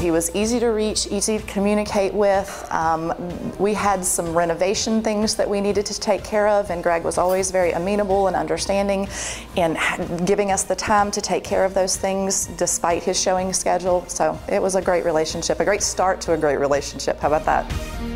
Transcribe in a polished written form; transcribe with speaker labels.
Speaker 1: He was easy to reach, easy to communicate with. We had some renovation things that we needed to take care of, and Greg was always very amenable and understanding and giving us the time to take care of those things despite his showing schedule. So it was a great relationship, a great start to a great relationship. How about that?